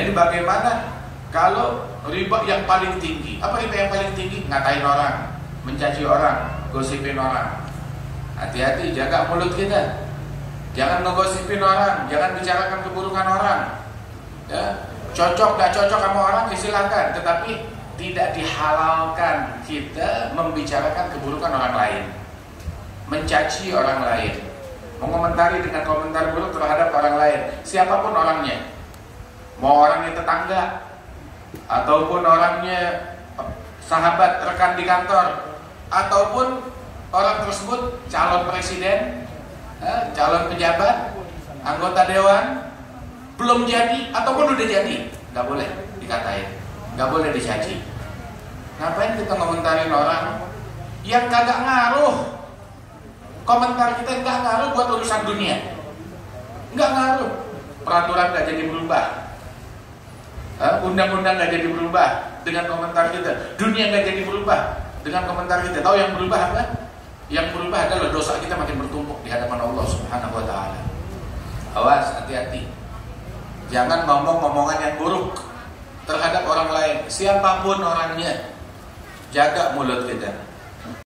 ini bagaimana kalau riba yang paling tinggi? Apa riba yang paling tinggi? Ngatain orang, mencaci orang, gosipin orang. Hati-hati, jaga mulut kita. Jangan ngegosipin orang, jangan bicarakan keburukan orang. Ya, cocok gak cocok sama orang silakan, tetapi tidak dihalalkan kita membicarakan keburukan orang lain, mencaci orang lain, mengomentari dengan komentar buruk terhadap orang lain, siapapun orangnya. Mau orangnya tetangga ataupun orangnya sahabat rekan di kantor, ataupun orang tersebut calon presiden, calon pejabat, anggota dewan, belum jadi ataupun udah jadi, nggak boleh dikatain, nggak boleh dicaci. Ngapain kita ngomentarin orang yang kagak ngaruh? Komentar kita nggak ngaruh buat urusan dunia, nggak ngaruh. Peraturan nggak jadi berubah, undang-undang nggak jadi berubah dengan komentar kita, dunia nggak jadi berubah dengan komentar kita. Tahu yang berubah apa? Yang berubah adalah dosa kita makin bertumpuk di hadapan Allah Subhanahu wa Ta'ala. Awas, hati-hati, jangan ngomong omongan yang buruk terhadap orang lain, siapapun orangnya. Jaga mulut kita.